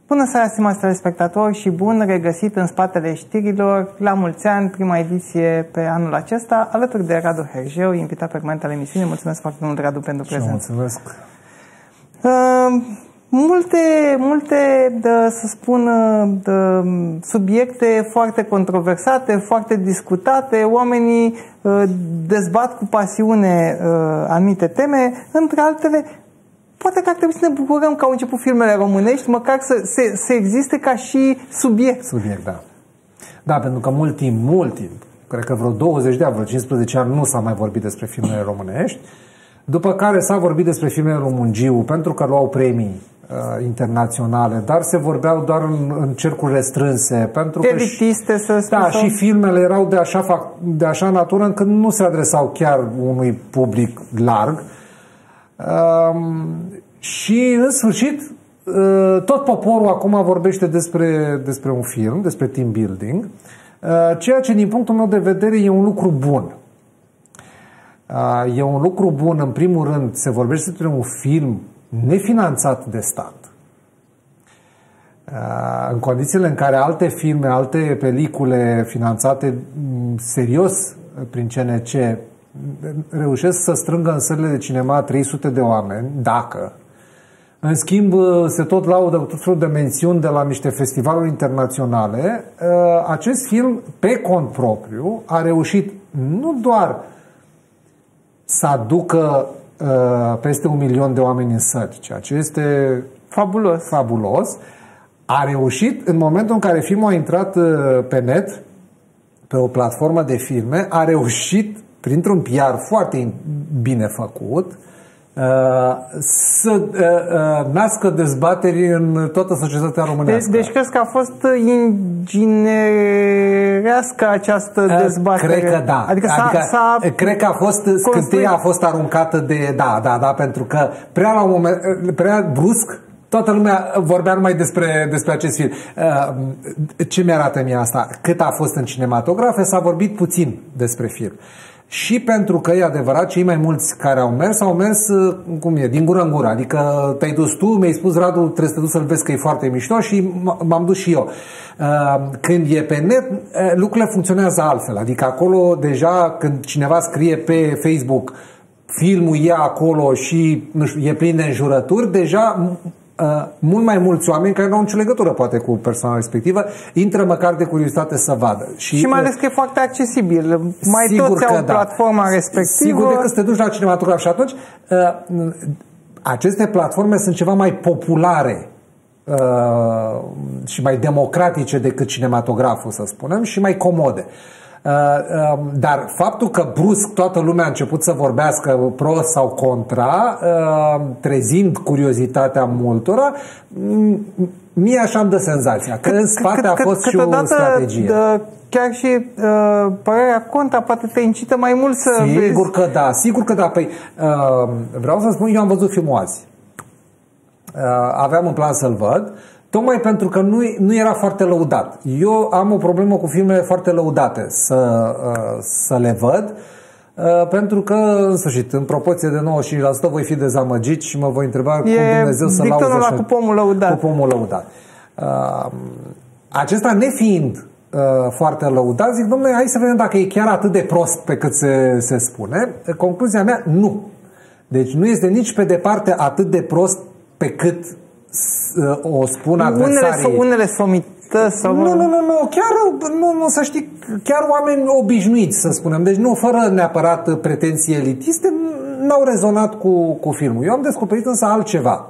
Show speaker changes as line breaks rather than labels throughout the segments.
Bună seara, stimați telespectatori, și bun regăsit în spatele știrilor. La mulți ani, prima ediție pe anul acesta, alături de Radu Herjeu, invitat permanent al emisiunii. Mulțumesc foarte mult, Radu, pentru prezență.
Mulțumesc.
Multe, să spun, subiecte foarte controversate, foarte discutate. Oamenii dezbat cu pasiune anumite teme, între altele. Poate că ar trebui să ne bucurăm că au început filmele românești, măcar să existe ca și subiect.
Subiect, da. Da, pentru că mult timp, cred că vreo 20 de ani, vreo 15 ani nu s-a mai vorbit despre filmele românești, după care s-a vorbit despre filmele Romungiu, pentru că luau premii internaționale, dar se vorbeau doar în cercuri restrânse, pentru că
elitiste, să spun.
Da, și filmele erau de așa natură încât nu se adresau chiar unui public larg. Și în sfârșit tot poporul acum vorbește despre un film, despre team building, ceea ce din punctul meu de vedere e un lucru bun. E un lucru bun, în primul rând, se vorbește despre un film nefinanțat de stat, în condițiile în care alte filme, alte pelicule finanțate serios prin CNC reușesc să strângă în sălile de cinema 300 de oameni, dacă în schimb se tot laudă cu tot felul de mențiuni de la niște festivaluri internaționale, acest film pe cont propriu a reușit nu doar să aducă peste 1 milion de oameni în săli, ceea ce este fabulos, a reușit în momentul în care filmul a intrat pe net, pe o platformă de filme, a reușit printr-un PR foarte bine făcut, să nască dezbateri în toată societatea românească.
Deci crezi că a fost inginerească această dezbatere?
Cred că da.
Adică
cred că a fost scânteia a fost aruncată de da, pentru că prea brusc toată lumea vorbea numai despre acest film. Ce mi-arată mie asta? Cât a fost în cinematografe, s-a vorbit puțin despre film. Și pentru că e adevărat, cei mai mulți care au mers, cum e, din gură în gură. Adică te-ai dus tu, mi-ai spus, Radu, trebuie să te duci să-l vezi că e foarte mișto, și m-am dus și eu. Când e pe net, lucrurile funcționează altfel. Adică acolo deja când cineva scrie pe Facebook filmul e acolo și nu știu, e plin de înjurături, deja mult mai mulți oameni care nu au nicio legătură poate cu persoana respectivă intră măcar de curiozitate să vadă. Și
mai ales că e foarte accesibil. Mai toți au platforma respectivă.
Sigur, decât să te duci la cinematograf. Și atunci aceste platforme sunt ceva mai populare și mai democratice decât cinematograful, să spunem, și mai comode. Dar faptul că brusc toată lumea a început să vorbească pro sau contra, trezind curiozitatea multora, mie așa îmi dă senzația că în spate a fost și o strategie.
Chiar și părerea contra poate te incită mai mult să vezi.
Sigur că da. Păi, vreau să spun, eu am văzut filmul azi. Aveam în plan să-l văd, tocmai pentru că nu era foarte lăudat. Eu am o problemă cu filmele foarte lăudate să le văd, pentru că, în sfârșit, în proporție de 95% voi fi dezamăgit și mă voi întreba cum Dumnezeu să lauze așa
cu pomul lăudat.
Acesta nefiind foarte lăudat, zic, domnule, hai să vedem dacă e chiar atât de prost pe cât se spune. Concluzia mea, nu. Deci nu este nici pe departe atât de prost pe cât o spun adversarii.
Unele somități sau...
Nu, chiar nu, să știi, chiar oameni obișnuiți, să spunem. Deci nu, fără neapărat pretenții elitiste, n-au rezonat cu filmul. Eu am descoperit însă altceva.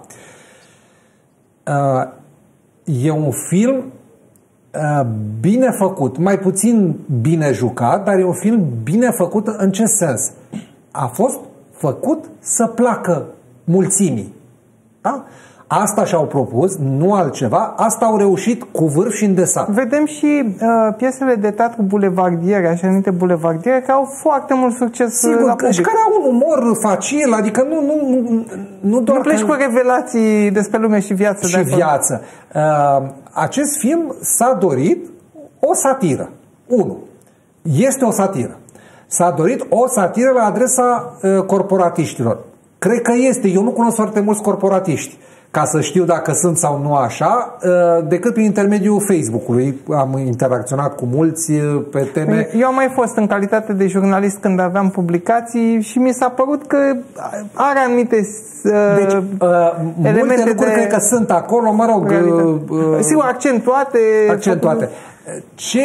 E un film bine făcut, mai puțin bine jucat, dar e un film bine făcut în ce sens? A fost făcut să placă mulțimii. Da? Asta și-au propus, nu altceva, asta au reușit cu vârf și îndesat.
Vedem și piesele de teatru bulevardiere, așa numite bulevardiere, care au foarte mult succes.
Sigur, și care au un umor facil, adică nu doar...
Nu pleci cu revelații despre lume și viață.
Și viață. Acest film s-a dorit o satiră. Este o satiră. S-a dorit o satiră la adresa corporatiștilor. Cred că este. Eu nu cunosc foarte mulți corporatiști ca să știu dacă sunt sau nu așa, decât prin intermediul Facebook-ului. Am interacționat cu mulți pe teme.
Eu am mai fost în calitate de jurnalist când aveam publicații și mi s-a părut că are anumite
deci, multe lucruri cred că sunt acolo, mă rog...
sigur, accentuate.
Ce...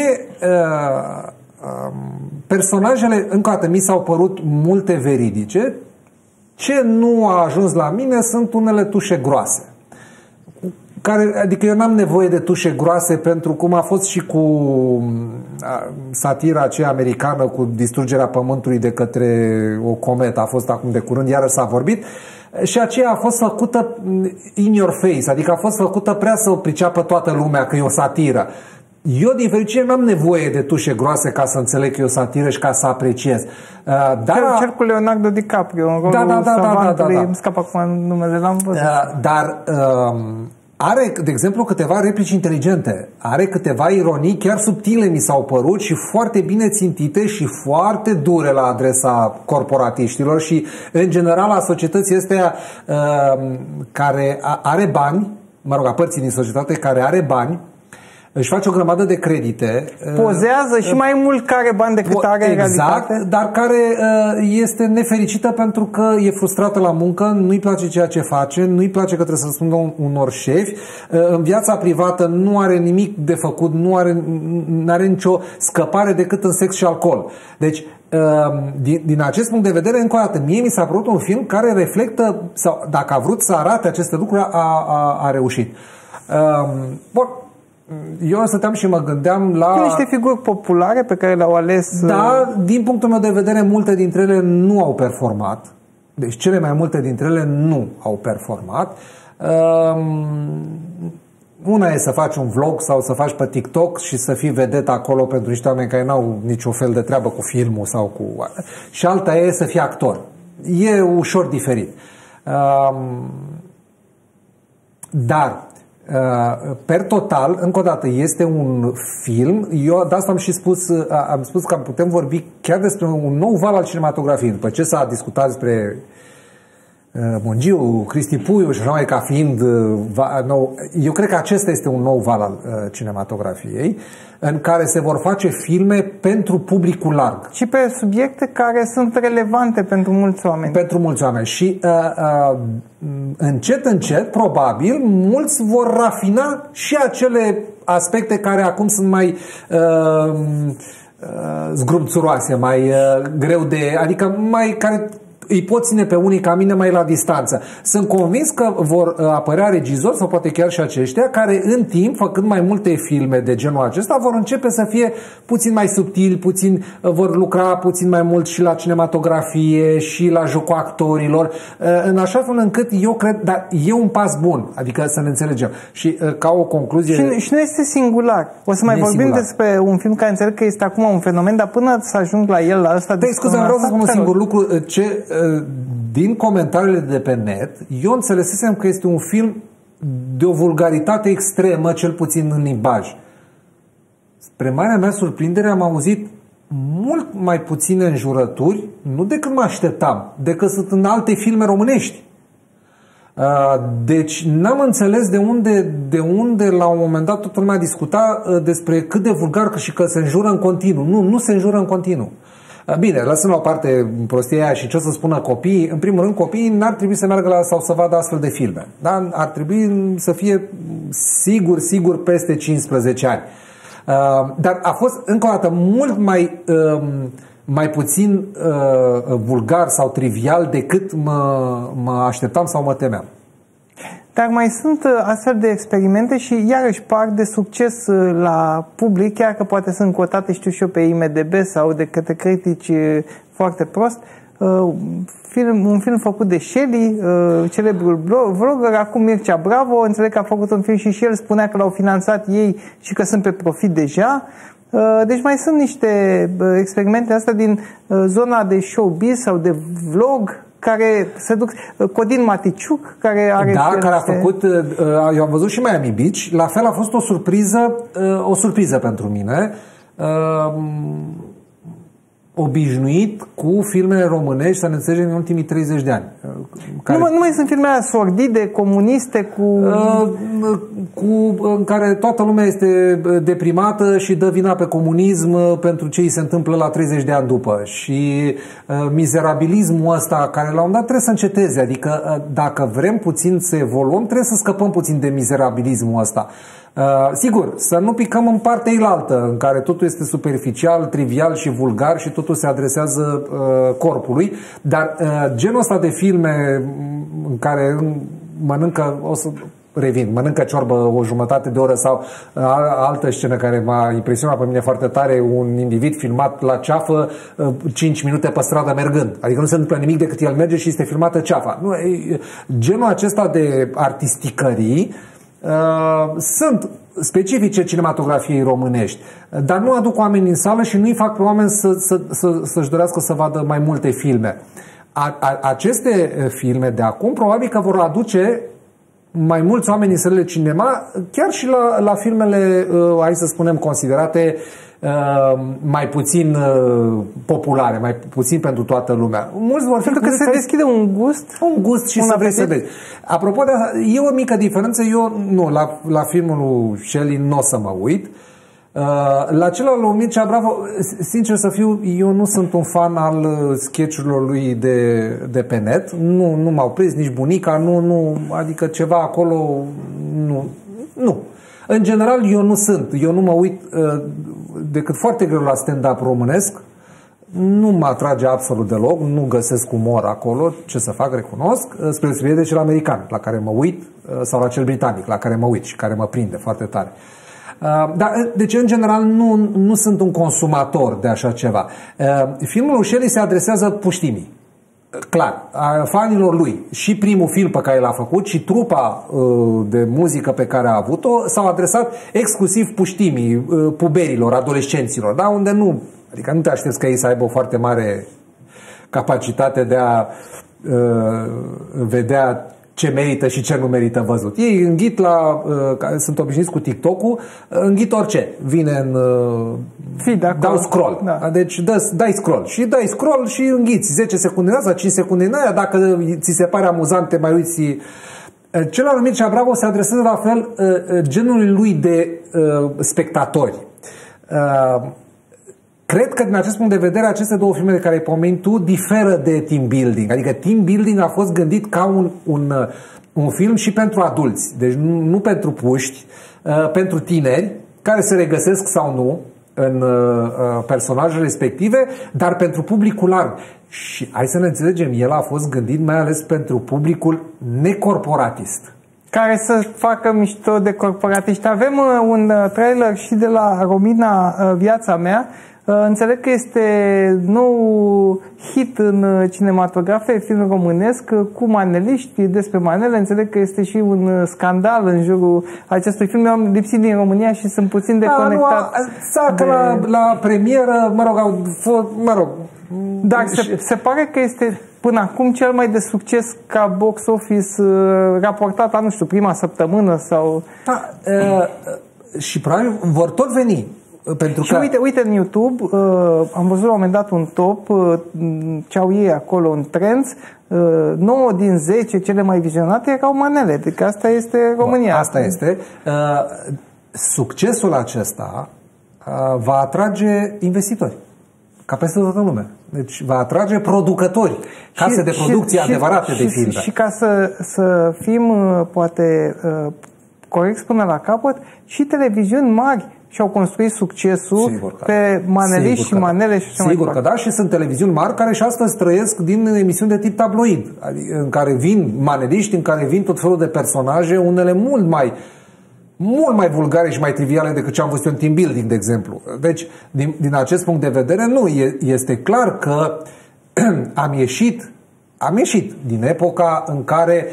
personajele, încă o dată, mi s-au părut multe veridice. Ce nu a ajuns la mine sunt unele tușe groase. Adică eu n-am nevoie de tușe groase, pentru cum a fost și cu satira aceea americană cu distrugerea Pământului de către o cometă. A fost acum de curând, iară s-a vorbit. Și aceea a fost făcută in your face, adică a fost făcută prea să o priceapă toată lumea că e o satiră. Eu, din fericire, n-am nevoie de tușe groase ca să înțeleg că e o satiră și ca să apreciez.
Cel cu Leonardo DiCaprio, în rolul savantului, îmi scap acum numele, l-am văzut.
Dar are, de exemplu, câteva replici inteligente, are câteva ironii chiar subtile, mi s-au părut, și foarte bine țintite și foarte dure la adresa corporatiștilor și, în general, a societății astea care are bani, mă rog, a părții din societate care are bani, își face o grămadă de credite.
Pozează și mai mult care bani decât are în realitate.
Dar care este nefericită pentru că e frustrată la muncă, nu-i place ceea ce face, nu-i place că trebuie să răspundă unor șefi, în viața privată nu are nimic de făcut, nu are nicio scăpare decât în sex și alcool. Deci, din acest punct de vedere, încă o dată, mie mi s-a părut un film care reflectă, sau dacă a vrut să arate aceste lucruri, a reușit. Bun. Eu stăteam și mă gândeam la...
niște figuri populare pe care le-au ales...
Da, din punctul meu de vedere, multe dintre ele nu au performat. Deci cele mai multe dintre ele nu au performat. Una e să faci un vlog sau să faci pe TikTok și să fii vedet acolo pentru niște oameni care n-au niciun fel de treabă cu filmul sau cu... Și alta e să fii actor. E ușor diferit. Dar... per total, încă o dată, este un film. Eu de asta am spus că putem vorbi chiar despre un nou val al cinematografiei. După ce s-a discutat despre Mongiu, Cristi Puiu și așa mai ca fiind nou, eu cred că acesta este un nou val al cinematografiei, în care se vor face filme pentru publicul larg.
Și pe subiecte care sunt relevante pentru mulți oameni.
Pentru mulți oameni. Și încet, încet, probabil, mulți vor rafina și acele aspecte care acum sunt mai zgrumțuroase, mai greu de... Adică mai... care îi pot ține pe unii ca mine mai la distanță. Sunt convins că vor apărea regizori, sau poate chiar și aceștia, care în timp, făcând mai multe filme de genul acesta, vor începe să fie puțin mai subtili, vor lucra puțin mai mult și la cinematografie și la jocul actorilor, în așa fel încât eu cred, dar e un pas bun, adică să ne înțelegem. Și ca o concluzie...
Și nu este singular. O să mai vorbim despre un film care înțeleg că este acum un fenomen, dar până să ajung la el, la ăsta...
Scuze, vreau să spun un singur lucru. Din comentariile de pe net, eu înțelesesem că este un film de o vulgaritate extremă, cel puțin în limbaj. Spre marea mea surprindere am auzit mult mai puține înjurături, nu decât mă așteptam, decât sunt în alte filme românești. Deci n-am înțeles de unde la un moment dat toată lumea discuta despre cât de vulgar și că se înjură în continuu. Nu se înjură în continuu. Bine, lăsăm la o parte prostia aia și ce o să spună copiii. În primul rând, copiii n-ar trebui să meargă sau să vadă astfel de filme. Da? Ar trebui să fie sigur peste 15 ani. Dar a fost, încă o dată, mult mai puțin vulgar sau trivial decât mă așteptam sau mă temeam.
Dar mai sunt astfel de experimente și iarăși par de succes la public, chiar că poate sunt cotate, știu și eu, pe IMDb sau de către critici foarte prost. Un film făcut de Shelly, celebrul vlogger, acum Mircea Bravo, înțeleg că a făcut un film și el spunea că l-au finanțat ei și că sunt pe profit deja. Deci mai sunt niște experimente astea din zona de showbiz sau de vlog, care se duc, Codin Maticiuc, care are...
Da, care a făcut, eu am văzut și Miami Beach, la fel a fost o surpriză pentru mine. obișnuit cu filmele românești, să ne înțelegem, în ultimii 30 de ani.
Care... Nu mai sunt filmele sordide, comuniste,
în care toată lumea este deprimată și dă vina pe comunism pentru ce îi se întâmplă la 30 de ani după. Și mizerabilismul ăsta, care la un dat trebuie să înceteze. Adică dacă vrem puțin să evoluăm, trebuie să scăpăm puțin de mizerabilismul ăsta. Sigur, să nu picăm în partea ilaltă, în care totul este superficial, trivial și vulgar și totul se adresează corpului, dar genul ăsta de filme în care mănâncă, mănâncă ciorbă o jumătate de oră sau altă scenă care m-a impresionat pe mine foarte tare, un individ filmat la ceafă 5 minute pe stradă mergând. Adică nu se întâmplă nimic decât el merge și este filmată ceafa. Nu, genul acesta de artisticării sunt specifice cinematografiei românești, dar nu aduc oameni în sală și nu-i fac pe oameni să-și dorească să vadă mai multe filme. Aceste filme de acum probabil că vor aduce mai mulți oameni în sălile cinema, chiar și la filmele, hai să spunem, considerate mai puțin populare, mai puțin pentru toată lumea. Mulți vor fi
pentru că se deschide un gust
și să vrei să vezi. Apropo de asta, e o mică diferență. Eu nu, la filmul lui Shelley nu o să mă uit. La celălalt lui Mircea Bravo, sincer să fiu, eu nu sunt un fan al sketch-urilor lui de pe net. Nu m-au prins nici bunica, adică ceva acolo nu. În general, eu nu mă uit decât foarte greu la stand-up românesc. Nu mă atrage absolut deloc, nu găsesc umor acolo, ce să fac, recunosc, spre deosebire de cel american, la care mă uit, sau la cel britanic, la care mă uit și care mă prinde foarte tare. Dar, deci, în general, nu sunt un consumator de așa ceva. Filmul lui Shelley se adresează puștimii. Clar, fanilor lui. Și primul film pe care l-a făcut și trupa de muzică pe care a avut-o s-au adresat exclusiv puștimii, puberilor, adolescenților, da? Unde adică nu te aștepți ca ei să aibă o foarte mare capacitate de a vedea ce merită și ce nu merită văzut. Ei înghit sunt obișnuiți cu TikTok-ul, înghit orice. Vine în dau scroll. Da. Deci dai scroll. Și dai scroll și înghiți 10 secunde în asta, 5 secunde în aia. Dacă ți se pare amuzant, te mai uiți. Celălalt Mircea Bravo se adresează la fel genului lui de spectatori. Cred că din acest punct de vedere aceste două filme de care ai pomenit tu diferă de team building. Adică team building a fost gândit ca un film și pentru adulți. Deci nu pentru puști, pentru tineri care se regăsesc sau nu în personajele respective, dar pentru publicul larg. Și hai să ne înțelegem, el a fost gândit mai ales pentru publicul necorporatist.
Care să facă mișto de corporatiști. Avem un trailer și de la Romina, Viața mea. Înțeleg că este nou hit în cinematografe, film românesc cu maneliști, despre manele. Înțeleg că este și un scandal în jurul acestui film. Eu am lipsit din România și sunt puțin deconectat.
La premieră,
dar se pare că este până acum cel mai de succes ca box office raportat la, nu știu, prima săptămână sau...
Da, și probabil vor tot veni. Pentru
și că... uite în YouTube, am văzut la un moment dat un top, ce au ei acolo în trends, 9 din 10 cele mai vizionate erau manele, adică asta este România.
Asta este. Succesul acesta va atrage investitori, ca peste toată lumea. Deci va atrage producători, case de producție adevărate de filme.
Și ca să fim, poate, corecți până la capăt, și televiziuni mari și-au construit succesul pe maneliști și manele și așa.
Sigur că da, și sunt televiziuni mari care și astăzi trăiesc din emisiuni de tip tabloid, în care vin maneliști, în care vin tot felul de personaje, unele mult mai vulgare și mai triviale decât ce am văzut în team building, de exemplu. Deci, din acest punct de vedere, nu, este clar că am ieșit din epoca în care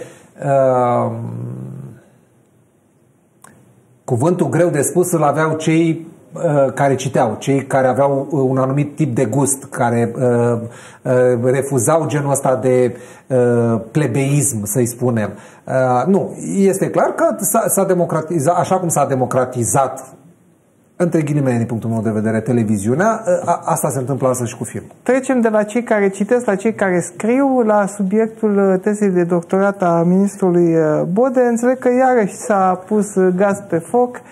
cuvântul greu de spus îl aveau cei care citeau, cei care aveau un anumit tip de gust, care refuzau genul ăsta de plebeism, să-i spunem. Nu, este clar că s-a democratizat, așa cum s-a democratizat între ghilimele, din punctul meu de vedere, televiziunea. Asta se întâmplă astăzi și cu filmul.
Trecem de la cei care citesc la cei care scriu la subiectul tezei de doctorat a ministrului Bode. Înțeleg că iarăși s-a pus gaz pe foc.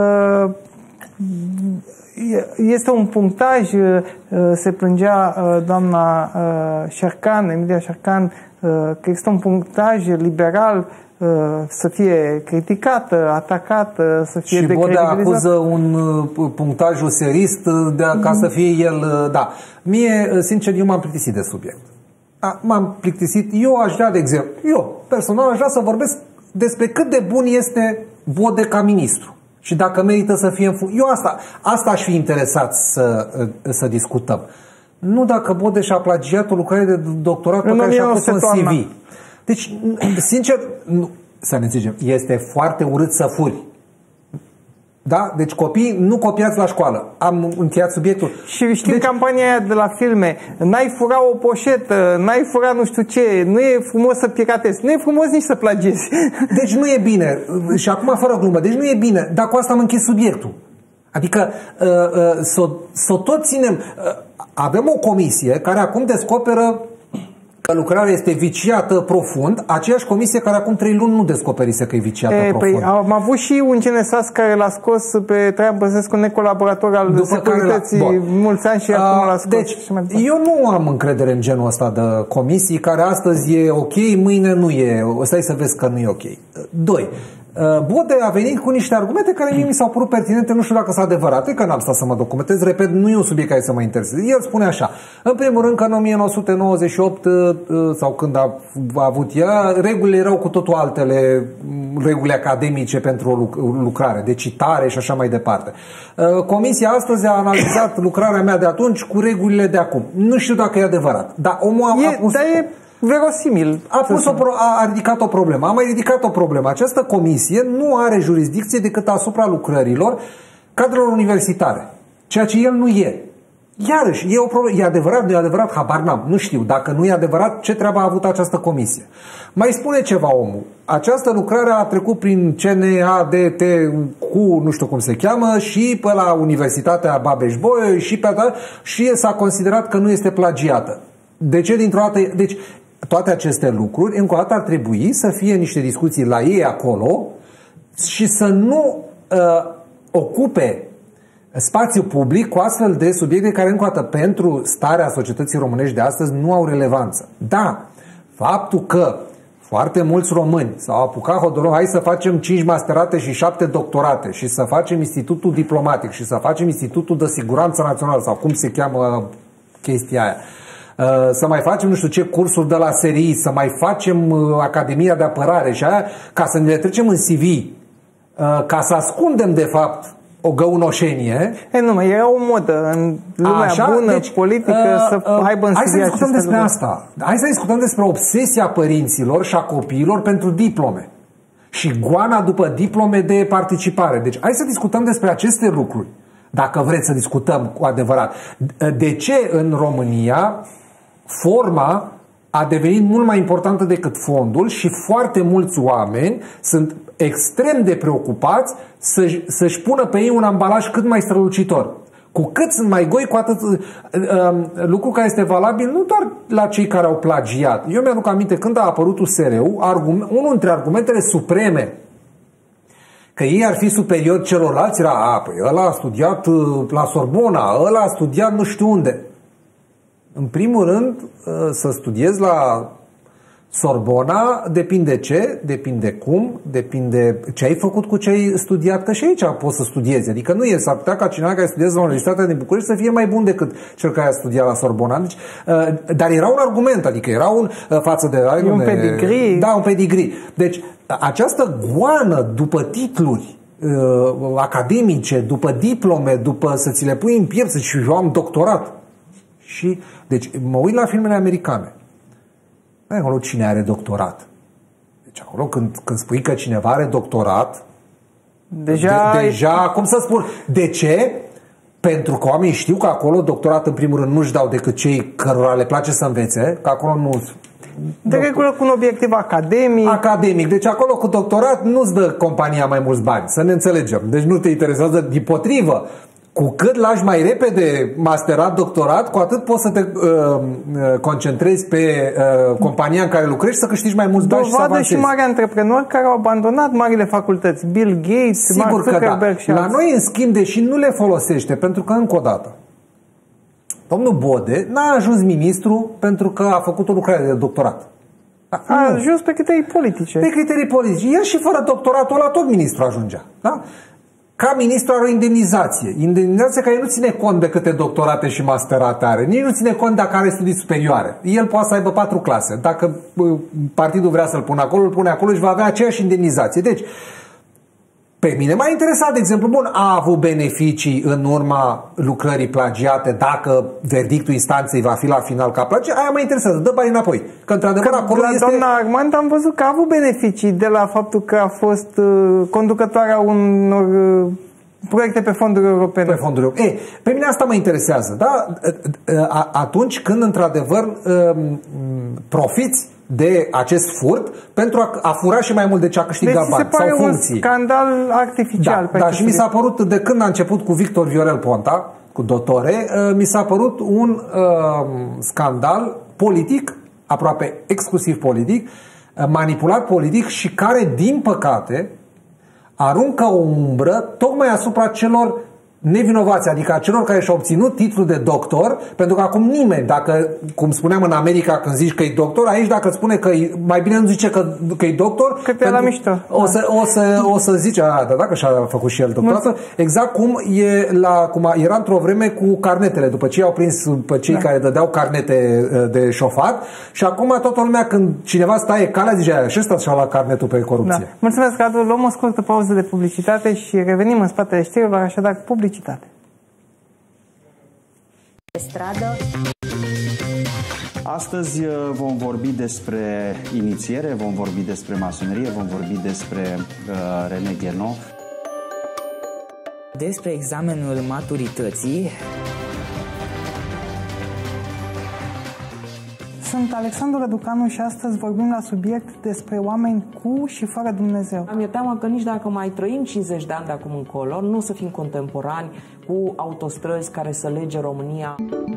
Este un punctaj, se plângea doamna Șercan, Emilia Șercan, că există un punctaj liberal să fie criticată, atacată, să fie decredibilizată.
Și Bode acuză un punctaj userist ca să fie el, da. Mie, sincer, eu m-am plictisit de subiect. M-am plictisit. Eu aș vrea, de exemplu, eu personal aș vrea să vorbesc despre cât de bun este Bode ca ministru. Și dacă merită să fie eu asta aș fi interesat să discutăm. Nu dacă Bode și-a plagiat o lucrare de doctorat pe care și-a pus în CV. Deci, sincer, să ne înțelegem, este foarte urât să furi. Da? Deci copiii nu copiați la școală. Am încheiat subiectul.
Și știm campania aia de la filme. N-ai fura o poșetă, n-ai fura nu știu ce, nu e frumos să piratezi, nu e frumos nici să plagiezi.
Deci nu e bine. Și acum fără glumă, deci nu e bine. Dar cu asta am închis subiectul. Adică să tot ținem. Avem o comisie care acum descoperă că lucrarea este viciată profund, aceeași comisie care acum 3 luni nu descoperise că e viciată profund.
Am avut și un CNSAS care l-a scos pe Traian Băsescu, necolaborator al securității, mulți ani și acum l-a scos.
Deci, eu nu am încredere în genul ăsta de comisii care astăzi e ok, mâine nu e. Stai să vezi că nu e ok. 2. Bode a venit cu niște argumente care mie mi s-au părut pertinente, nu știu dacă sunt adevărate, că n-am stat să mă documentez, repet, nu e un subiect care să mă intereseze. El spune așa, în primul rând că în 1998 sau când a avut ea, regulile erau cu totul altele, reguli academice pentru o lucrare, de citare și așa mai departe. Comisia astăzi a analizat lucrarea mea de atunci cu regulile de acum. Nu știu dacă e adevărat, dar omul a pus...
verosimil.
A ridicat o problemă. A mai ridicat o problemă. Această comisie nu are jurisdicție decât asupra lucrărilor cadrelor universitare. Ceea ce el nu e. Iarăși, e o problemă. E adevărat, nu e adevărat? Habar n-am. Nu știu. Dacă nu e adevărat, ce treabă a avut această comisie? Mai spune ceva omul. Această lucrare a trecut prin CNADT cu nu știu cum se cheamă și pe la Universitatea Babeș-Bolyai și s-a considerat că nu este plagiată. De ce dintr-o dată? Deci, toate aceste lucruri, încă o dată, ar trebui să fie niște discuții la ei acolo și să nu ocupe spațiu public cu astfel de subiecte care, încă o dată, pentru starea societății românești de astăzi nu au relevanță. Da, faptul că foarte mulți români s-au apucat hotărât, hai să facem 5 masterate și 7 doctorate și să facem institutul diplomatic și să facem institutul de siguranță națională sau cum se cheamă chestia aia. Să mai facem nu știu ce cursuri de la SRI, să mai facem Academia de Apărare și aia, ca să ne le trecem în CV, ca să ascundem de fapt o găunoșenie.
Nu, era o modă în lumea bună, deci, politică, să aibă în CV.
Hai să discutăm despre asta. Hai să discutăm despre obsesia părinților și a copiilor pentru diplome. Și goana după diplome de participare. Deci hai să discutăm despre aceste lucruri. Dacă vreți să discutăm cu adevărat. De ce în România forma a devenit mult mai importantă decât fondul și foarte mulți oameni sunt extrem de preocupați să-și pună pe ei un ambalaj cât mai strălucitor. Cu cât sunt mai goi, cu atât lucru care este valabil nu doar la cei care au plagiat. Eu mi-aduc aminte când a apărut USR-ul, unul dintre argumentele supreme că ei ar fi superior celorlalți era, păi ăla a studiat la Sorbona, ăla a studiat nu știu unde. În primul rând, să studiezi la Sorbona depinde ce, depinde cum, depinde ce ai făcut cu ce ai studiat, că și aici poți să studiezi. Adică nu e, s-ar putea ca cineva care studiază la Universitatea din București să fie mai bun decât cel care a studiat la Sorbona. Deci, dar era un argument, adică era un față de...
un pedigree.
Da, un pedigree. Deci, această goană după titluri academice, după diplome, după să ți le pui în piept, să zici, eu am doctorat. Și, deci, mă uit la filmele americane. Acolo cine are doctorat. Deci acolo când spui că cineva are doctorat, deja, cum să spun, de ce? Pentru că oamenii știu că acolo doctorat în primul rând nu-și dau decât cei cărora le place să învețe, că acolo nu...
De regulă cu un obiectiv academic.
Academic. Deci acolo cu doctorat nu-ți dă compania mai mulți bani, să ne înțelegem. Deci nu te interesează, dimpotrivă. Cu cât lași mai repede masterat, doctorat, cu atât poți să te concentrezi pe compania în care lucrești, să câștigi mai mulți bani și să avansezi.
Și mari antreprenori care au abandonat marile facultăți. Bill Gates,
Mark
Zuckerberg și alții.
La noi, în schimb, deși nu le folosește, pentru că, încă o dată, domnul Bode n-a ajuns ministru pentru că a făcut o lucrare de doctorat.
A ajuns pe criterii politice.
Pe criterii politice. El și fără doctoratul ăla tot ministru ajungea. Da? Ca ministru are o indemnizație. Indemnizație care nu ține cont de câte doctorate și masterate are. Nici nu ține cont dacă are studii superioare. El poate să aibă 4 clase. Dacă partidul vrea să-l pună acolo, îl pune acolo și va avea aceeași indemnizație. Deci, pe mine m-a interesat, de exemplu, bun, a avut beneficii în urma lucrării plagiate, dacă verdictul instanței va fi la final ca plagiat, aia mă interesează, dă bani înapoi. Că într-adevăr acolo
la
este...
doamna Armand am văzut că a avut beneficii de la faptul că a fost conducătoarea unor proiecte pe fonduri europene.
Pe fonduri europene. Pe mine asta mă interesează, da? Atunci când într-adevăr profiți de acest furt pentru a fura și mai mult de ce a câștigat bani sau funcții.
Un scandal artificial.
Da, și mi s-a părut, de când a început cu Victor Viorel Ponta, cu Dotore, mi s-a părut un scandal politic, aproape exclusiv politic, manipulat politic și care, din păcate, aruncă o umbră tocmai asupra celor nevinovați, adică a celor care și-au obținut titlul de doctor, pentru că acum nimeni, dacă, cum spuneam în America când zici că e doctor, aici dacă spune că mai bine nu zice că e doctor,
că te la mișto.
O să zice, dacă și-a făcut și el doctoratul, exact cum era într-o vreme cu carnetele, după ce i-au prins pe cei care dădeau carnete de șofat și acum toată lumea, când cineva staie calea, zice, și ăsta și-a luat carnetul pe corupție.
Da. Mulțumesc, Radu, luăm o scurtă pauză de publicitate și revenim în spatele știrilor, așadar publicitate.
Pe stradă.
Astăzi vom vorbi despre inițiere, vom vorbi despre masonerie, vom vorbi despre René Guénon.
Despre examenul maturității.
Sunt Alexandru Răducanu și astăzi vorbim la subiect despre oameni cu și fără Dumnezeu.
Mi-e teamă că nici dacă mai trăim 50 de ani de acum încolo, nu o să fim contemporani cu autostrăzi care să lege România.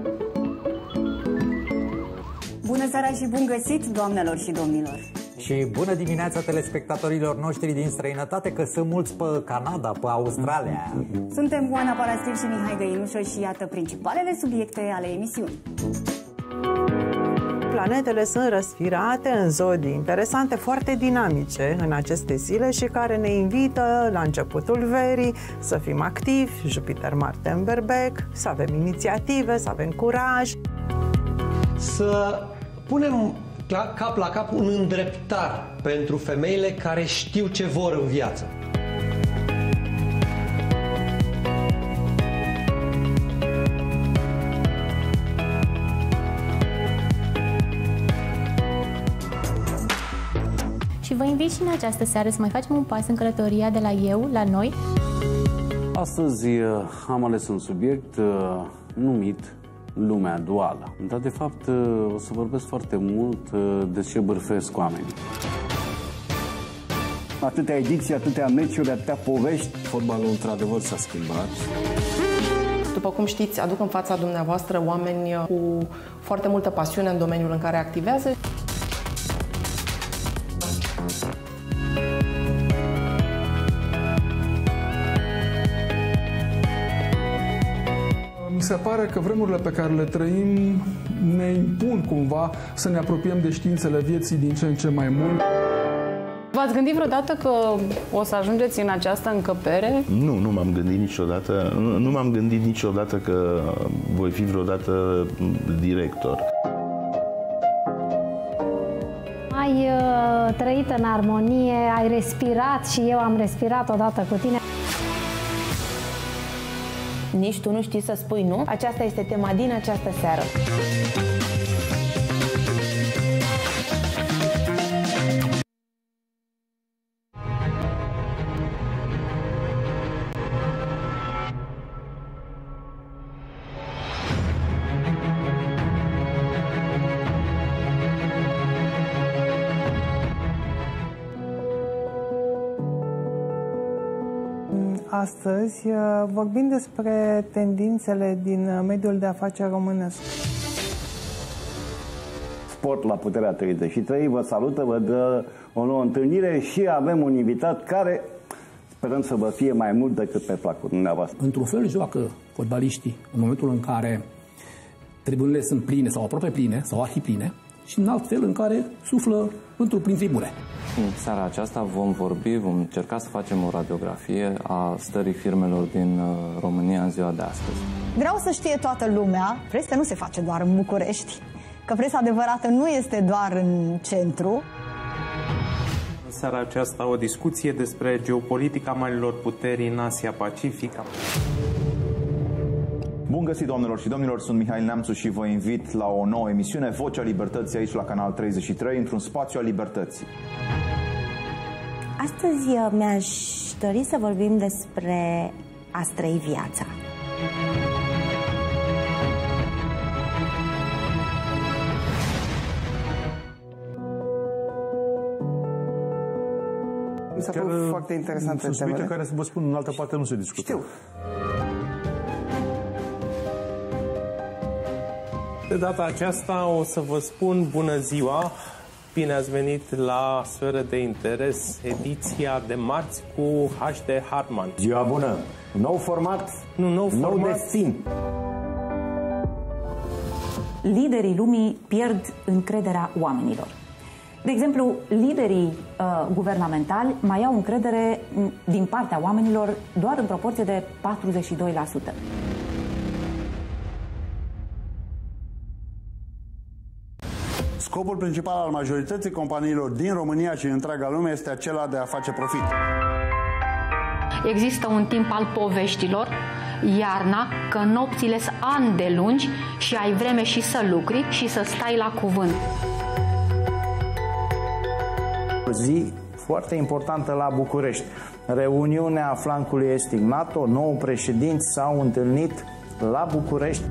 Bună seara și bun găsit, doamnelor și domnilor!
Și bună dimineața telespectatorilor noștri din străinătate, că sunt mulți pe Canada, pe Australia.
Suntem Oana Palastir și Mihai Găinușă și iată principalele subiecte ale emisiunii.
Planetele sunt răsfirate în zodii interesante, foarte dinamice în aceste zile și care ne invită la începutul verii să fim activi, Jupiter, Marte în Berbec, să avem inițiative, să avem curaj.
Să punem cap la cap un îndreptar pentru femeile care știu ce vor în viață.
Și vă invit și în această seară să mai facem un pas în călătoria de la eu la noi.
Astăzi am ales un subiect numit lumea duală. Dar de fapt o să vorbesc foarte mult de ce bârfesc oamenii.
Atâtea ediții, atâtea meciuri, atâtea povești.
Fotbalul într-adevăr s-a schimbat.
După cum știți, aduc în fața dumneavoastră oameni cu foarte multă pasiune în domeniul în care activează.
Mi se pare că vremurile pe care le trăim ne impun cumva să ne apropiem de științele vieții din ce în ce mai mult.
V-ați gândit vreodată că o să ajungeți în această încăpere?
Nu m-am gândit niciodată. Nu m-am gândit niciodată că voi fi vreodată director.
Ai trăit în armonie, ai respirat și eu am respirat odată cu tine.
Nici tu nu știi să spui nu? Aceasta este tema din această seară.
astăzi vorbim despre tendințele din mediul de afaceri românesc.
Sport la Puterea 33 vă salută, vă dă o nouă întâlnire și avem un invitat care sperăm să vă fie mai mult decât pe placul dumneavoastră.
Într-un fel joacă fotbaliștii în momentul în care triburile sunt pline sau aproape pline sau arhipline și în alt fel în care suflă într-un plin tribune.
În seara aceasta vom încerca să facem o radiografie a stării firmelor din România în ziua de astăzi.
Vreau să știe toată lumea, presa nu se face doar în București, că presa adevărată nu este doar în centru.
În seara aceasta o discuție despre geopolitica marilor puteri în Asia-Pacific.
Bun găsit, doamnelor și domnilor, sunt Mihail Neamțu și vă invit la o nouă emisiune, Vocea Libertății, aici la Canal 33, într-un spațiu al libertății.
Astăzi mi-aș dori să vorbim despre a-ți trăi viața.
Mi s-a părut foarte interesant.
Sunt subiecte care, să vă spun, în altă parte nu se discută.
Știu.
De data aceasta o să vă spun bună ziua, bine ați venit la Sferă de Interes, ediția de marți cu H.D. Hartman.
Ziua bună! Nou format, nou destin.
Liderii lumii pierd încrederea oamenilor. De exemplu, liderii guvernamentali mai au încredere din partea oamenilor doar în proporție de 42%.
Scopul principal al majorității companiilor din România și în întreaga lume este acela de a face profit.
Există un timp al poveștilor, iarna, că nopțile sunt ani de lungi și ai vreme și să lucri și să stai la cuvânt.
O zi foarte importantă la București. Reuniunea flancului estic NATO, nou președinți s-au întâlnit la București.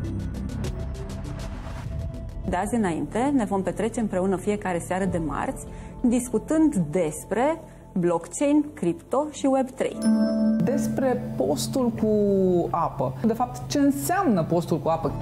De azi înainte ne vom petrece împreună fiecare seară de marți discutând despre blockchain, cripto și Web3.
Despre postul cu apă. De fapt, ce înseamnă postul cu apă?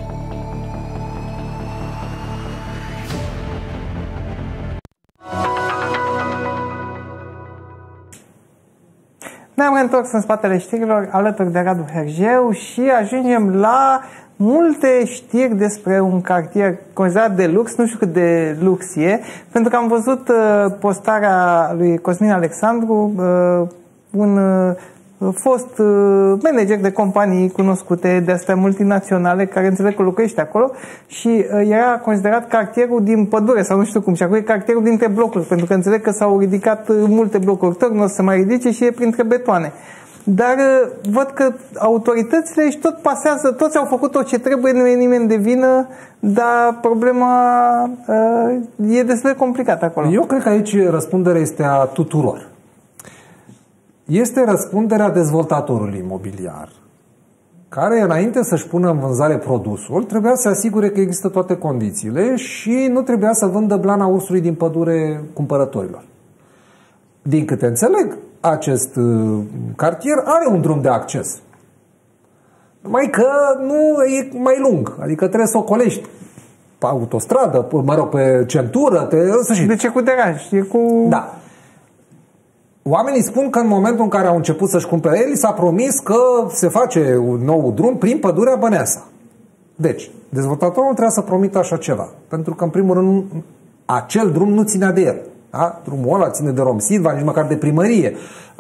Ne-am întors în spatele știrilor alături de Radu Hergeu și ajungem la multe știri despre un cartier considerat de lux, nu știu cât de lux e, pentru că am văzut postarea lui Cosmin Alexandru, un fost manager de companii cunoscute de astea multinaționale, care înțeleg că locuiește acolo și era considerat cartierul din pădure sau nu știu cum, și acum e cartierul dintre blocuri, pentru că înțeleg că s-au ridicat multe blocuri, tot nu o să se mai ridice și e printre betoane. Dar văd că autoritățile își tot pasează, toți au făcut tot ce trebuie, nu e nimeni de vină, dar problema e destul de complicată acolo.
Eu cred că aici răspunderea este a tuturor. Este răspunderea dezvoltatorului imobiliar, care înainte să-și pună în vânzare produsul, trebuia să asigure că există toate condițiile și nu trebuia să vândă blana ursului din pădure cumpărătorilor. Din câte înțeleg, acest cartier are un drum de acces. Numai că nu e mai lung, adică trebuie să o colești pe autostradă, pe centură,
de ce cu deranj? E cu...
Da. Oamenii spun că în momentul în care au început să-și cumpere, el s-a promis că se face un nou drum prin pădurea Băneasa. Deci, dezvoltatorul trebuie să promită așa ceva. Pentru că, în primul rând, acel drum nu ținea de el. Da? Drumul ăla ține de Romsilva, nici măcar de primărie.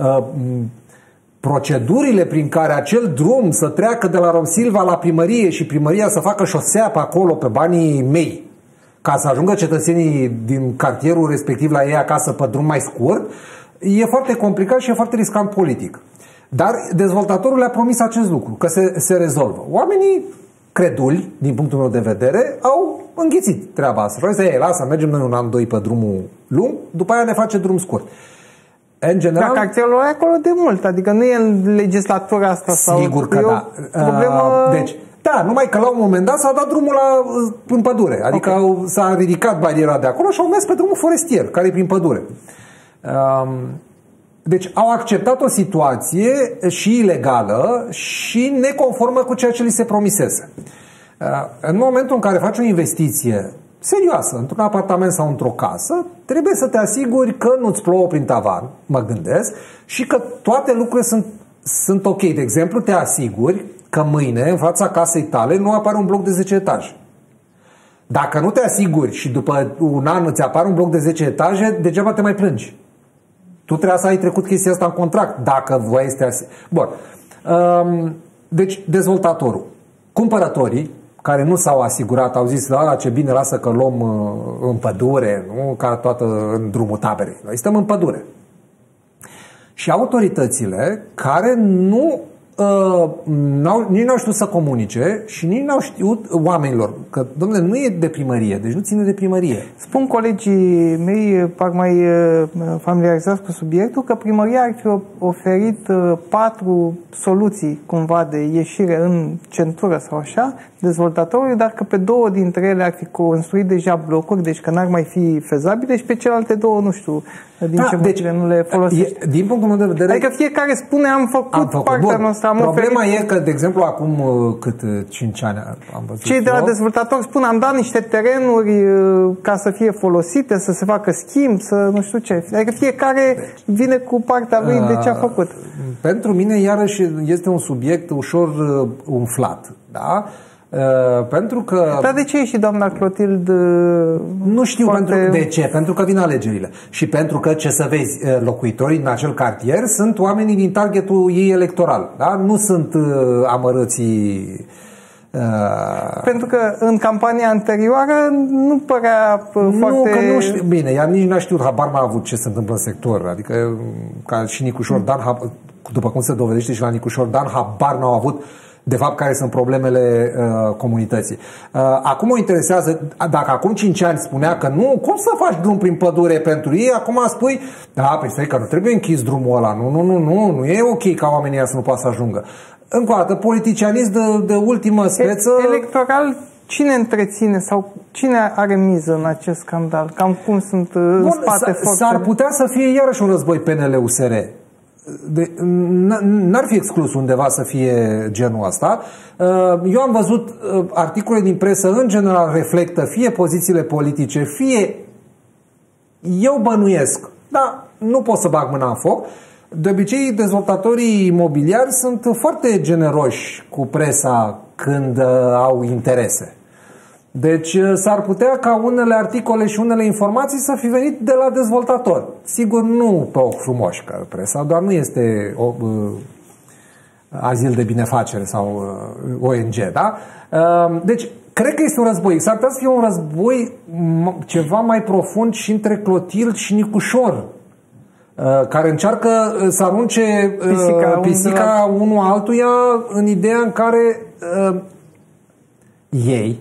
Procedurile prin care acel drum să treacă de la Romsilva la primărie și primăria să facă șosea pe acolo, pe banii mei, ca să ajungă cetățenii din cartierul respectiv la ei acasă pe drum mai scurt, e foarte complicat și e foarte riscant politic. Dar dezvoltatorul le-a promis acest lucru, că se rezolvă. Oamenii creduli, din punctul meu de vedere, au înghițit treaba asta. Lasă, mergem noi un an, doi pe drumul lung, după aia ne face drum scurt. În general,
dar cartierul e acolo de mult, adică nu e în legislatura asta.
Sigur că da.
Problemă...
Deci, da, numai că la un moment dat s-a dat drumul în pădure. Adică s-a ridicat bariera de acolo și au mers pe drumul forestier, care e prin pădure. Deci au acceptat o situație și ilegală și neconformă cu ceea ce li se promisese. În momentul în care faci o investiție serioasă într-un apartament sau într-o casă, trebuie să te asiguri că nu-ți plouă prin tavan, mă gândesc, și că toate lucrurile sunt ok. De exemplu, te asiguri că mâine, în fața casei tale, nu apare un bloc de 10 etaje. Dacă nu te asiguri și după un an îți apare un bloc de 10 etaje, degeaba te mai plângi. Tu trebuie să ai trecut chestia asta în contract, dacă voiai să te asiguri. Bun. Deci, dezvoltatorul. Cumpărătorii, care nu s-au asigurat, au zis, ce bine, lasă că luăm în pădure, nu ca toată în drumul taberei. Noi stăm în pădure. Și autoritățile care nici n-au știut să comunice și nici n-au știut oamenilor că, dom'le, nu e de primărie, deci nu ține de primărie.
Spun colegii mei, par mai familiarizați cu subiectul, că primăria ar fi oferit 4 soluții cumva de ieșire în centură sau așa, dezvoltatorului, dar că pe 2 dintre ele ar fi construit deja blocuri, deci că n-ar mai fi fezabile, și pe celelalte 2, nu știu, din ce motive nu le folosește.
Din punctul meu de vedere...
Adică fiecare spune, am făcut partea noastră, am
Problema
oferit...
e că, de exemplu, acum 5 ani am văzut...
Cei de la dezvoltatori spun, am dat niște terenuri ca să fie folosite, să se facă schimb, să nu știu ce. Adică fiecare vine cu partea lui de ce a făcut.
Pentru mine, iarăși, este un subiect ușor umflat, da? Pentru că...
Dar de ce e și doamna Clotilde?
Nu știu de ce. Pentru că vin alegerile. Și pentru că, ce să vezi, locuitorii din acel cartier sunt oamenii din targetul ei electoral. Da? Nu sunt amărâții...
Pentru că în campania anterioară nu părea foarte...
Că nu știu. Bine, ea nici n-a știut, habar n-a avut ce se întâmplă în sector. Adică, ca și Nicușor Dan, după cum se dovedește și la Nicușor Dan, habar n-au avut de fapt care sunt problemele comunității. Acum o interesează, dacă acum 5 ani spunea că nu, cum să faci drum prin pădure pentru ei, acum spui, da, păi stai că nu trebuie închis drumul ăla, nu e ok ca oamenii ăia să nu poată să ajungă. Încă o dată, politicianism de ultimă speță...
Electoral, cine întreține sau cine are miză în acest scandal? Cam cum sunt în spate forțele?
S-ar putea să fie iarăși un război PNL-USR. N-ar fi exclus undeva să fie genul ăsta. Eu am văzut articole din presă, în general reflectă fie pozițiile politice, fie eu bănuiesc, dar nu pot să bag mâna în foc. De obicei, dezvoltatorii imobiliari sunt foarte generoși cu presa când au interese. Deci s-ar putea ca unele articole și unele informații să fi venit de la dezvoltator. Sigur, nu pe ochi frumoși, că presa doar nu este azil de binefacere sau ONG, da? Deci, cred că este un război. S-ar putea să fie un război ceva mai profund și între Clotilde și Nicușor, care încearcă să arunce pisica unul altuia în ideea în care ei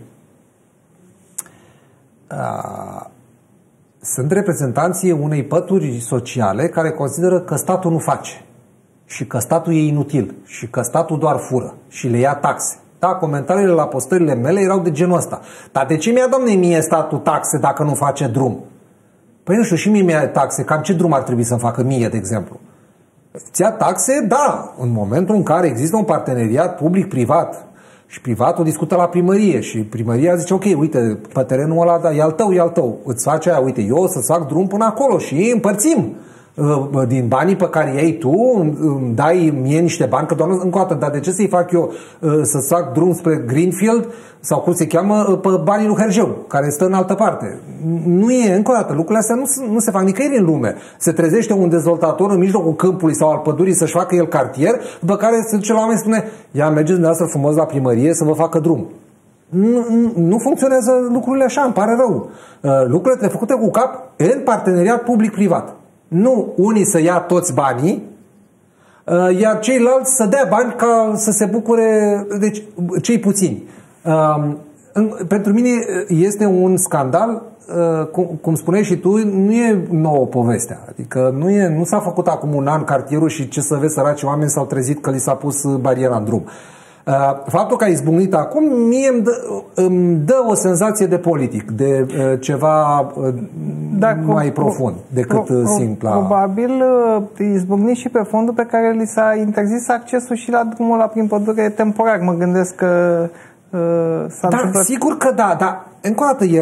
sunt reprezentanții unei pături sociale care consideră că statul nu face și că statul e inutil și că statul doar fură și le ia taxe. Da, comentariile la postările mele erau de genul ăsta. Dar de ce mi-a, Doamne, mie statul taxe dacă nu face drum? Păi nu știu, și mie mi-a taxe. Cam ce drum ar trebui să-mi facă mie, de exemplu? Ți-a taxe? Da, în momentul în care există un parteneriat public-privat și privatul discută la primărie și primăria zice, ok, uite, pe terenul ăla, da, e al tău, îți faci aia, uite, eu o să-ți fac drum până acolo și împărțim din banii pe care iei tu, îmi dai mie niște bani, că doar încă o dată, dar de ce să-i fac eu să-ți fac drum spre Greenfield sau cum se cheamă, pe banii lui Hergeu, care stă în altă parte? Nu e, încă o dată, lucrurile astea nu se fac nicăieri în lume. Se trezește un dezvoltator în mijlocul câmpului sau al pădurii să-și facă el cartier, după care se duce la oameni și spune, ia, mergeți dumneavoastră frumos la primărie să vă facă drum. Nu funcționează lucrurile așa, îmi pare rău. Lucrurile trebuie făcute cu cap în parteneriat public-privat. Nu unii să ia toți banii, iar ceilalți să dea bani ca să se bucure, deci cei puțini. Pentru mine este un scandal, cum spuneai și tu, nu e nouă povestea. Adică nu s-a făcut acum un an cartierul și ce să vezi, săraci oameni s-au trezit că li s-a pus bariera în drum. Faptul că a izbucnit acum mie îmi dă o senzație de politic, de ceva mai profund decât simpla.
Probabil izbucnit și pe fondul pe care li s-a interzis accesul și la drumul la prin pădure temporar. Mă gândesc că s-a întâmplat...
Sigur că da, dar încă o dată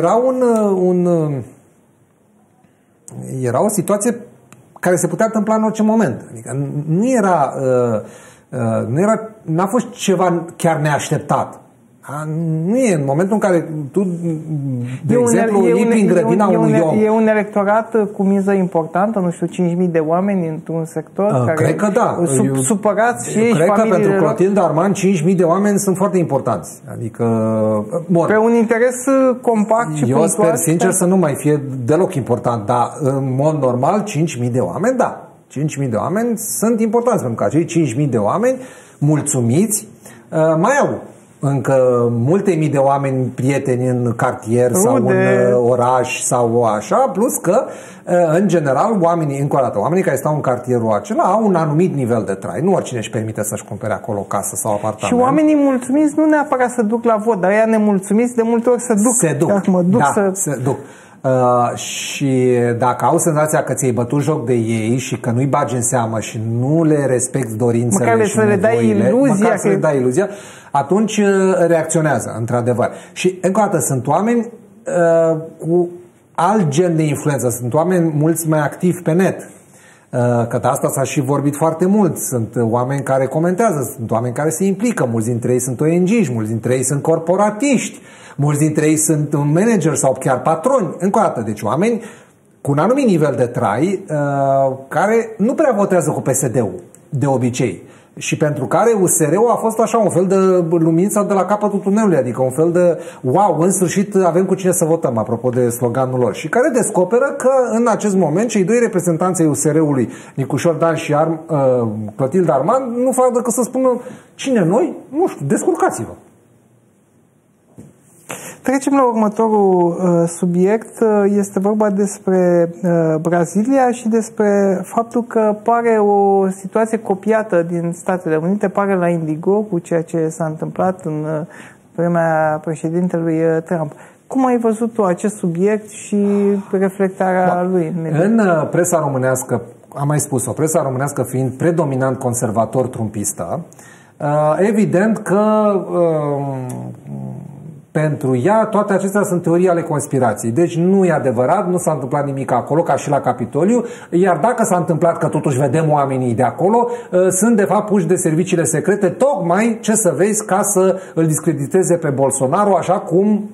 era o situație care se putea întâmpla în orice moment. Adică n-a fost ceva chiar neașteptat. Nu e în momentul în care tu, de exemplu, iei prin grădina unui om.
E un electorat cu miză importantă, nu știu, 5.000 de oameni într-un sector care
cred că da.
Supărați și ei
cred că pentru
lor.
Clotilde Armand 5.000 de oameni sunt foarte importanți. Adică,
pe un interes compact și
eu sper sincer să nu mai fie deloc important, dar în mod normal 5.000 de oameni, da. 5.000 de oameni sunt importanți, pentru că acei 5.000 de oameni mulțumiți mai au încă multe mii de oameni prieteni în cartier sau în oraș sau așa, plus că în general oamenii care stau în cartierul acela au un anumit nivel de trai. Nu oricine își permite să-și cumpere acolo o casă sau apartament.
Și oamenii mulțumiți nu neapărat să duc la vot, dar ăia nemulțumiți de multe ori se duc.
Se duc. Și dacă au senzația că ți-ai bătut joc de ei și că nu-i bagi în seamă și nu le respecti dorințele
măcar
și nevoile,
măcar
să le dai iluzia, atunci reacționează, într-adevăr. Și încă o dată sunt oameni cu alt gen de influență, sunt oameni mulți mai activi pe net. Că de asta s-a și vorbit foarte mult. Sunt oameni care comentează, sunt oameni care se implică, mulți dintre ei sunt ONG-și, mulți dintre ei sunt corporatiști, mulți dintre ei sunt un manager sau chiar patroni. Încă o dată, deci oameni cu un anumit nivel de trai care nu prea votează cu PSD-ul de obicei și pentru care USR-ul a fost așa un fel de lumință de la capătul tunelului, adică un fel de wow, în sfârșit avem cu cine să votăm, apropo de sloganul lor, și care descoperă că în acest moment cei doi reprezentanți ai USR-ului, Nicușor Dan și Clotilde Armand, nu fac decât să spună cine noi? Nu știu, descurcați-vă.
Trecem la următorul subiect. Este vorba despre Brazilia și despre faptul că pare o situație copiată din Statele Unite, pare la Indigo cu ceea ce s-a întâmplat în vremea președintelui Trump. Cum ai văzut tu acest subiect și reflectarea lui?
În presa românească, am mai spus-o, presa românească fiind predominant conservator trumpistă, evident că pentru ea toate acestea sunt teorii ale conspirației. Deci nu e adevărat, nu s-a întâmplat nimic acolo, ca și la Capitoliu, iar dacă s-a întâmplat că totuși vedem oamenii de acolo, sunt de fapt puși de serviciile secrete, tocmai, ce să vezi, ca să îl discrediteze pe Bolsonaro, așa cum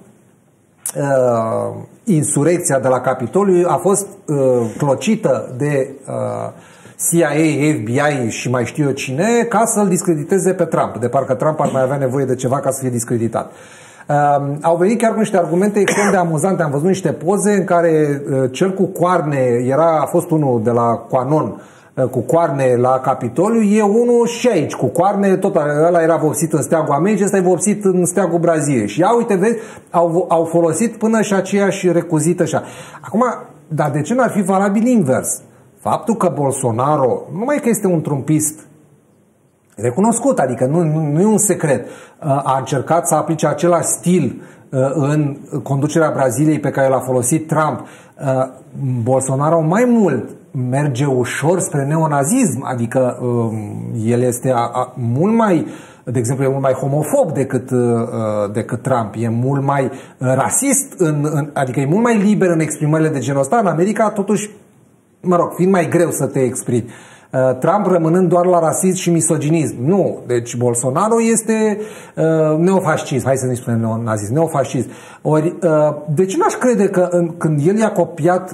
insurecția de la Capitoliu a fost clocită de CIA, FBI și mai știu eu cine, ca să-l discrediteze pe Trump. De parcă Trump ar mai avea nevoie de ceva ca să fie discreditat. Au venit chiar cu niște argumente extrem de amuzante. Am văzut niște poze în care cel cu coarne a fost unul de la Quanon cu coarne la Capitoliu, e unul și aici cu coarne, tot ăla era vopsit în steagul Americii, ăsta e vopsit în steagul Braziliei. Și ia uite, vezi, au folosit până și aceeași recuzită așa. Acum, dar de ce n-ar fi valabil invers? Faptul că Bolsonaro, numai că este un trumpist recunoscut, adică nu e un secret, a încercat să aplice același stil în conducerea Braziliei pe care l-a folosit Trump. Bolsonaro mai mult merge ușor spre neonazism, adică el este mult mai, de exemplu, e mult mai homofob decât Trump, e mult mai rasist, adică e mult mai liber în exprimările de genul ăsta. În America, totuși, mă rog, fiind mai greu să te exprimi. Trump rămânând doar la rasism și misoginism. Nu. Deci Bolsonaro este neofascism. Hai să nu spunem neonazism. Neofascism. Ori, de ce n-aș crede că când el i-a copiat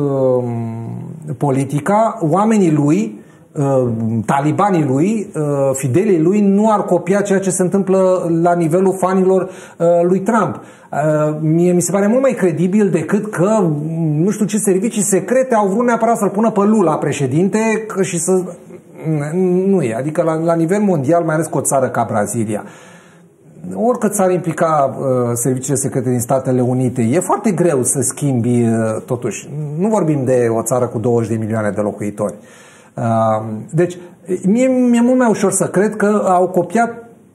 politica, oamenii lui, talibanii lui, fidelii lui, nu ar copia ceea ce se întâmplă la nivelul fanilor lui Trump. Mie mi se pare mult mai credibil decât că nu știu ce servicii secrete au vrut neapărat să-l pună pe Lula președinte și să... Nu e. Adică la nivel mondial, mai ales cu o țară ca Brazilia, oricât s-ar implica serviciile secrete din Statele Unite, e foarte greu să schimbi totuși. Nu vorbim de o țară cu 20 de milioane de locuitori. Deci, mi-e mult mai ușor să cred că au copiat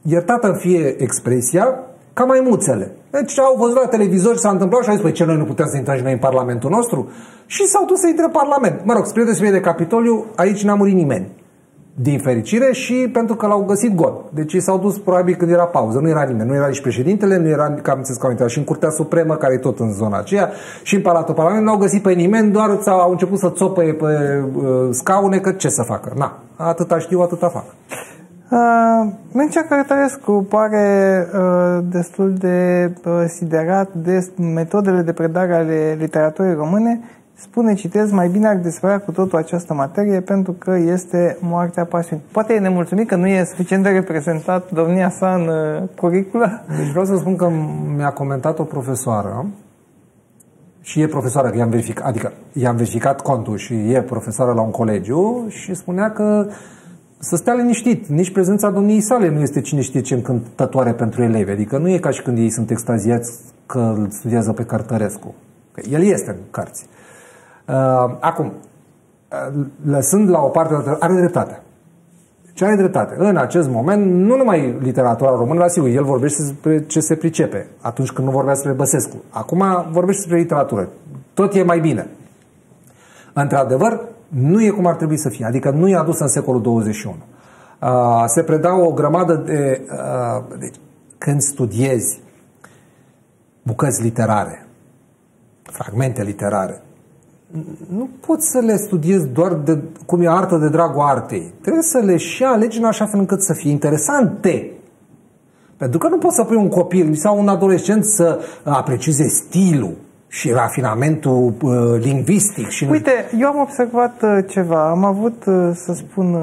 iertată fie expresia, ca maimuțele. Deci au văzut la televizor și s-a întâmplat și au zis, păi ce, noi nu putem să intrăm și noi în Parlamentul nostru? Și s-au dus să intre în Parlament. Mă rog, spre deosebire de Capitoliu, aici n-a murit nimeni. Din fericire și pentru că l-au găsit gol. Deci ei s-au dus probabil când era pauză. Nu era nimeni. Nu era nici președintele, nu era, că am înțeles că au intrat și în Curtea Supremă, care e tot în zona aceea, și în Palatul Parlamentului. Nu au găsit pe nimeni, doar au început să țopăie pe scaune, că ce să facă? Na, atâta știu, atâta fac.
Mircea Cărtărescu pare destul de siderat de metodele de predare ale literaturii române. Spune, citez, mai bine ar desfăra cu totul această materie pentru că este moartea pasiunii. Poate e nemulțumit că nu e suficient de reprezentat domnia sa în curicula?
Deci vreau să spun că mi-a comentat o profesoară și e profesoară, că i-am verificat contul și e profesoară la un colegiu și spunea că să stea liniștit. Nici prezența domniei sale nu este cine știe ce încântătoare pentru elevi. Adică nu e ca și când ei sunt extaziați că îl studiază pe Cărtărescu. El este în cărți. Acum, lăsând la o parte, are dreptate. Ce are dreptate? În acest moment, nu numai literatura română, la sigur, el vorbește despre ce se pricepe, atunci când nu vorbea despre Băsescu. Acum vorbește despre literatură. Tot e mai bine. Într-adevăr, nu e cum ar trebui să fie. Adică nu e adus în secolul 21. Se predau o grămadă de... Deci, când studiezi bucăți literare, fragmente literare, nu poți să le studiezi doar cum e artă de dragul artei. Trebuie să le și alegi în așa fel încât să fie interesante. Pentru că nu poți să pui un copil sau un adolescent să aprecieze stilul și rafinamentul lingvistic. Și
uite, eu am observat ceva. Am avut, să spun,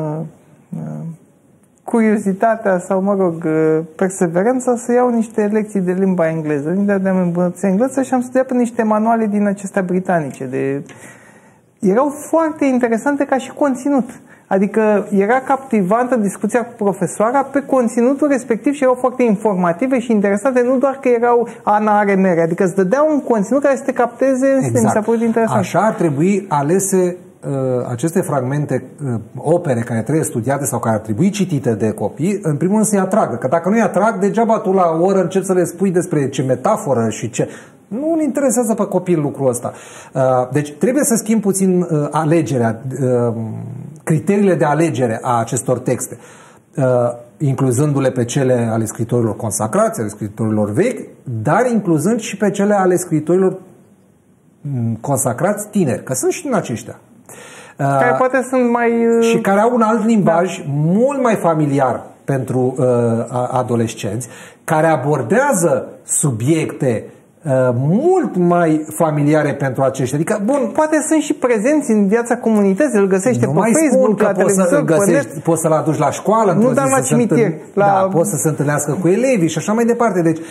curiozitatea sau, mă rog, perseverența să iau niște lecții de limba engleză. Unde de-am îmbunătățit engleză și am studiat pe niște manuale din acestea britanice. Erau foarte interesante ca și conținut. Adică era captivantă discuția cu profesoara pe conținutul respectiv și erau foarte informative și interesante, nu doar că erau Ana are mere, adică îți dădea un conținut care să te capteze în sine. Mi s-a părut interesant.
Așa ar trebui alese aceste fragmente, opere care trebuie studiate sau care ar trebui citite de copii, în primul rând să-i atragă. Că dacă nu-i atrag, degeaba tu la o oră începi să le spui despre ce metaforă și ce... Nu îl interesează pe copil lucrul ăsta. Deci trebuie să schimb puțin alegerea, criteriile de alegere a acestor texte, incluzându-le pe cele ale scritorilor consacrați, ale scritorilor vechi, dar incluzând și pe cele ale scritorilor consacrați tineri, că sunt și din aceștia.
Care poate sunt mai...
Și care au un alt limbaj mult mai familiar pentru adolescenți, care abordează subiecte mult mai familiare pentru aceștia. Adică, bun,
poate sunt și prezenți în viața comunității, îl găsește pe Facebook, la televizor,
poți să-l aduci la școală,
nu doar la cimitir.
Da, poți să se întâlnească cu elevii și așa mai departe. Deci,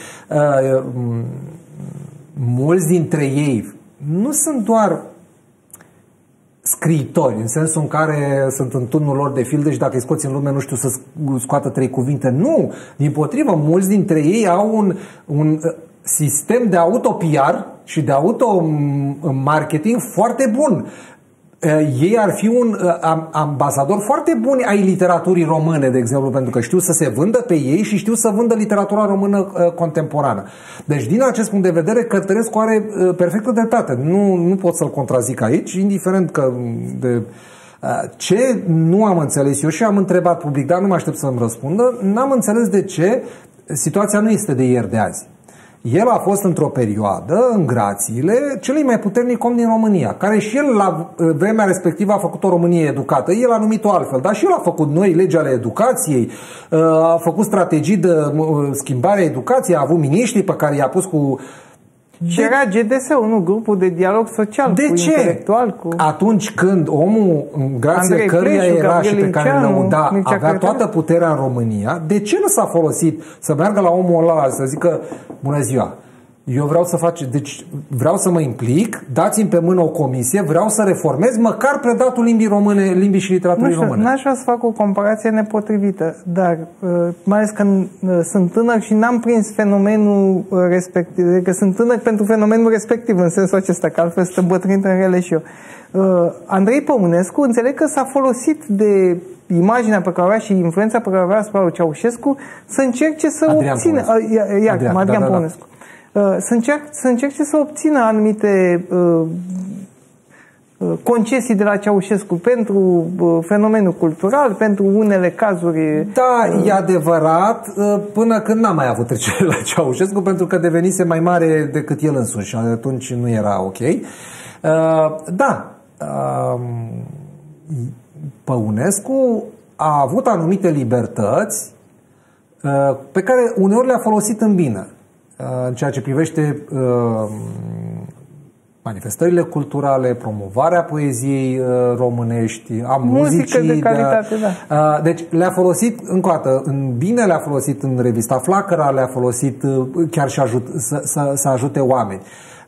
mulți dintre ei nu sunt doar scriitori, în sensul în care sunt în turnul lor de filde și dacă îi scoți în lume nu știu să scoată 3 cuvinte. Nu! Dimpotrivă, mulți dintre ei au un sistem de auto-PR și de auto-marketing foarte bun. Ei ar fi un ambasador foarte bun ai literaturii române, de exemplu, pentru că știu să se vândă pe ei și știu să vândă literatura română contemporană. Deci, din acest punct de vedere, Cărtărescu are perfectă dreptate. Nu pot să-l contrazic aici, indiferent că ce nu am înțeles eu și am întrebat public, dar nu mă aștept să-mi răspundă, n-am înțeles de ce situația nu este de ieri de azi. El a fost într-o perioadă, în grațiile, celui mai puternic om din România, care și el la vremea respectivă a făcut o Românie educată. El a numit-o altfel, dar și el a făcut noi legi ale educației, a făcut strategii de schimbare a educației, a avut miniștri pe care i-a pus cu...
Și era GDS-ul, nu? Grupul de dialog social
de
cu
ce?
Intelectual. Cu...
Atunci când omul, grație căruia era și pe care îl lăuda, avea toată puterea în România, de ce nu s-a folosit să meargă la omul ăla să zică bună ziua, eu vreau să fac, deci vreau să mă implic, dați-mi pe mână o comisie, vreau să reformez măcar predatul limbii române, limbii și literaturii române.
N-aș vrea să fac o comparație nepotrivită, dar mai ales că sunt tânăr și n-am prins fenomenul respectiv, că sunt tânăr pentru fenomenul respectiv în sensul acesta, că altfel sunt îmbătrânit în rele și eu. Andrei Păunescu înțeleg că s-a folosit de imaginea pe care o avea și influența pe care o avea asupra lui Ceaușescu, să încerce să obțină... Adrian Păunescu. Să încerce să obțină anumite concesii de la Ceaușescu pentru fenomenul cultural, pentru unele cazuri...
Da, e adevărat, până când n-a mai avut trecere la Ceaușescu, pentru că devenise mai mare decât el însuși și atunci nu era ok. Da, Păunescu a avut anumite libertăți pe care uneori le-a folosit în bine, în ceea ce privește manifestările culturale, promovarea poeziei românești, a muzicii
de calitate, da.
Deci le-a folosit, încă o dată, în bine, le-a folosit în revista Flacăra, le-a folosit chiar și să ajute oameni.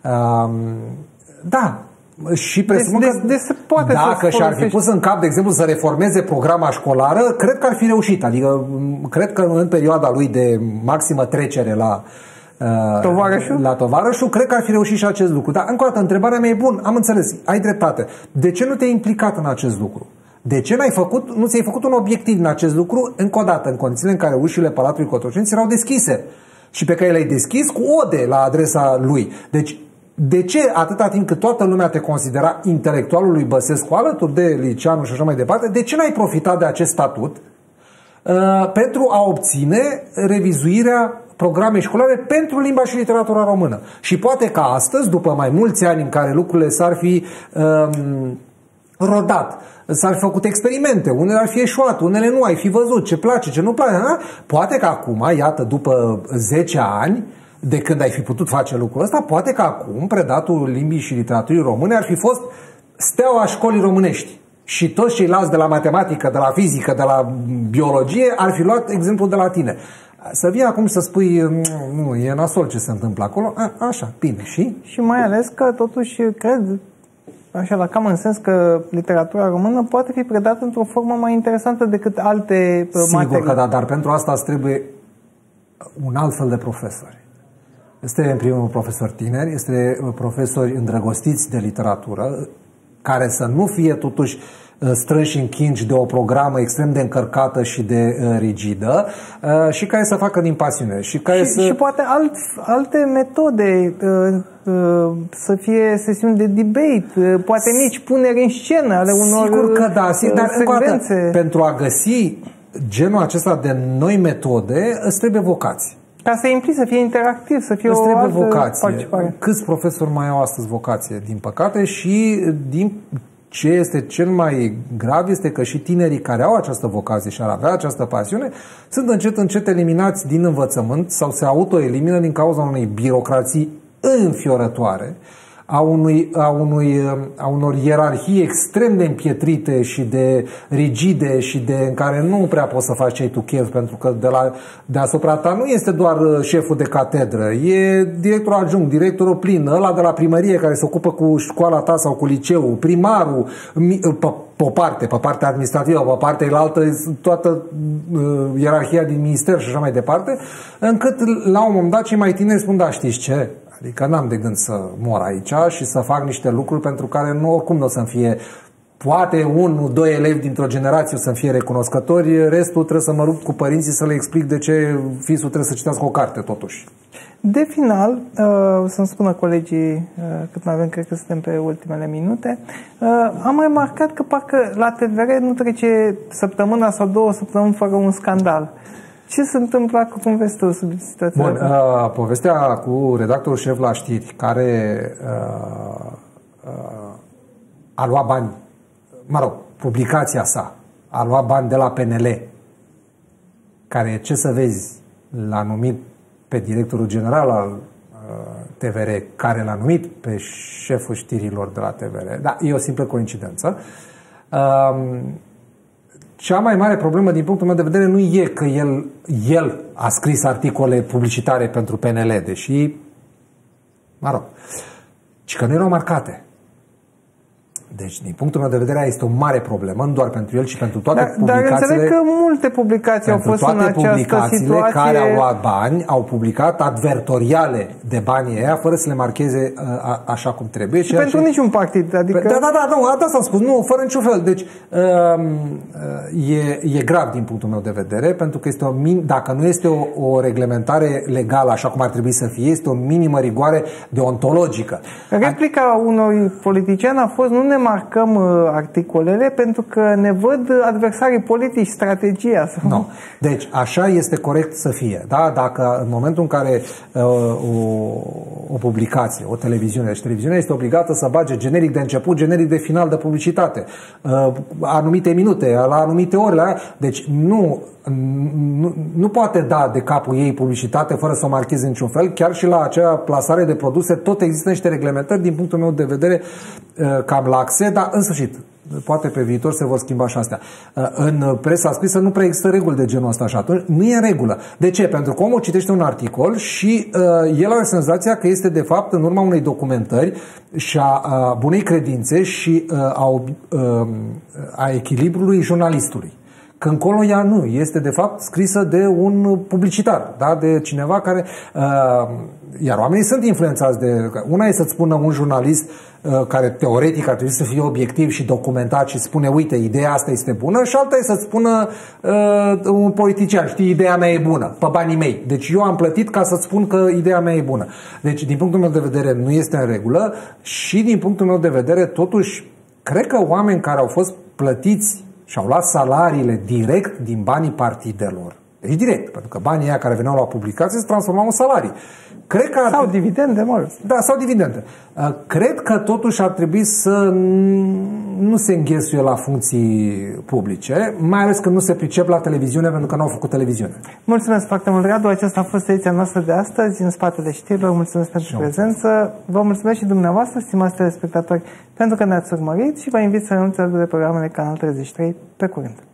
Da, și presupun că
se poate
dacă și-ar fi pus în cap, de exemplu, să reformeze programa școlară, cred că ar fi reușit. Adică, cred că în perioada lui de maximă trecere la tovarășul, cred că ar fi reușit și acest lucru. Dar, încă o dată, întrebarea mea e bun, am înțeles, ai dreptate. De ce nu te-ai implicat în acest lucru? De ce nu ți-ai făcut un obiectiv în acest lucru, încă o dată, în condițiile în care ușile Palatului Cotroceni erau deschise și pe care le-ai deschis cu ode la adresa lui? Deci, de ce atâta timp cât toată lumea te considera intelectualul lui Băsescu alături de Liceanu și așa mai departe, de ce n-ai profitat de acest statut pentru a obține revizuirea programei școlare pentru limba și literatura română? Și poate că astăzi, după mai mulți ani în care lucrurile s-ar fi rodat, s-ar fi făcut experimente, unele ar fi eșuat, unele nu, ai fi văzut ce place, ce nu place, poate că acum, iată, după 10 ani de când ai fi putut face lucrul ăsta, poate că acum predatul limbii și literaturii române ar fi fost steaua școlii românești. Și toți ceilalți de la matematică, de la fizică, de la biologie ar fi luat exemplu de la tine. Să vii acum să spui, nu, e nasol ce se întâmplă acolo, așa, bine, și?
Și mai ales că totuși cred, așa la common sens, că literatura română poate fi predată într-o formă mai interesantă decât alte materii.
Sigur că da, dar pentru asta îți trebuie un alt fel de profesori. Este în primul profesori tineri, este profesori îndrăgostiți de literatură, care să nu fie totuși strânși în chingi de o programă extrem de încărcată și de rigidă și care să facă din pasiune. Și
poate alte metode, să fie sesiuni de debate, poate mici puneri în scenă ale unor
sigur că da, dar pentru a găsi genul acesta de noi metode îți trebuie vocație.
Ca să implici, să fie interactiv, să fie o altă participare.
Câți profesori mai au astăzi vocație, din păcate, și din ce este cel mai grav este că și tinerii care au această vocație și ar avea această pasiune sunt încet, încet eliminați din învățământ sau se autoelimină din cauza unei birocrații înfiorătoare, a unor ierarhii extrem de împietrite și de rigide și în care nu prea poți să faci ce ai tu chef, pentru că deasupra ta nu este doar șeful de catedră, e directorul adjunct, directorul plin, ăla de la primărie care se ocupă cu școala ta sau cu liceul, primarul, pe partea administrativă, pe partea altă, toată ierarhia din minister și așa mai departe, încât la un moment dat cei mai tineri spun, da, știți ce? Adică n-am de gând să mor aici și să fac niște lucruri pentru care oricum nu o să-mi fie, poate 1-2 elevi dintr-o generație o să-mi fie recunoscători, restul trebuie să mă rup cu părinții să le explic de ce fisul trebuie să citească o carte totuși.
De final, să-mi spună colegii cât mai avem, cred că suntem pe ultimele minute, am remarcat că parcă la TVR nu trece săptămâna sau 2 săptămâni fără un scandal. Ce se întâmplă cu povestea situația?
Bun, povestea cu redactorul șef la știri, care a luat bani, publicația sa a luat bani de la PNL, care, ce să vezi, l-a numit pe directorul general al TVR, care l-a numit pe șeful știrilor de la TVR. Da, e o simplă coincidență. Cea mai mare problemă din punctul meu de vedere nu e că el a scris articole publicitare pentru PNL, deși, ci că nu erau marcate. Deci, din punctul meu de vedere, este o mare problemă, nu doar pentru el, ci pentru toate publicațiile.
Dar înțeleg că multe publicații au fost în această situație.
Care au luat bani, au publicat advertoriale de banii aia, fără să le marcheze așa cum trebuie.
Și pentru niciun partid. Adică...
Da, s-a spus, nu, fără niciun fel. Deci, e grav din punctul meu de vedere, pentru că este dacă nu este o reglementare legală, așa cum ar trebui să fie, este o minimă rigoare deontologică.
Replica unor politicieni a fost: nu ne marcăm articolele pentru că ne văd adversarii politici, strategia.
Nu. Deci, așa este corect să fie. Da? Dacă în momentul în care o publicație, o televiziune, deci televiziunea este obligată să bage generic de început, generic de final de publicitate, anumite minute, la anumite ore, deci nu poate da de capul ei publicitate fără să o marcheze niciun fel. Chiar și la acea plasare de produse tot există niște reglementări, din punctul meu de vedere, cam laxe, dar în sfârșit poate pe viitor se vor schimba și astea. În presa scrisă nu prea există reguli de genul ăsta și atunci nu e în regulă. De ce? Pentru că omul citește un articol și el are senzația că este de fapt în urma unei documentări și a bunei credințe și a echilibrului jurnalistului. Că încolo ea nu, este de fapt scrisă de un publicitar, da? De cineva care... iar oamenii sunt influențați de... Una e să-ți spună un jurnalist care teoretic ar trebui să fie obiectiv și documentat și spune, uite, ideea asta este bună, și alta e să-ți spună un politician, știi, ideea mea e bună, pe banii mei. Deci eu am plătit ca să-ți spun că ideea mea e bună. Deci, din punctul meu de vedere, nu este în regulă și, din punctul meu de vedere, totuși, cred că oameni care au fost plătiți și au luat salariile direct din banii partidelor. Deci direct, pentru că banii aia care veneau la publicație se transformau în salarii. Cred că
sau dividende, mă.
Da, sau dividende. Cred că totuși ar trebui să nu se înghesuie la funcții publice, mai ales că nu se pricep la televiziune pentru că nu au făcut televiziune.
Mulțumesc foarte mult, Radu. Aceasta a fost ediția noastră de astăzi. În spatele știrilor, mulțumesc pentru prezență. Vă mulțumesc și dumneavoastră, stimați telespectatori, pentru că ne-ați urmărit și vă invit să renunțați de programele Canal 33 pe curând.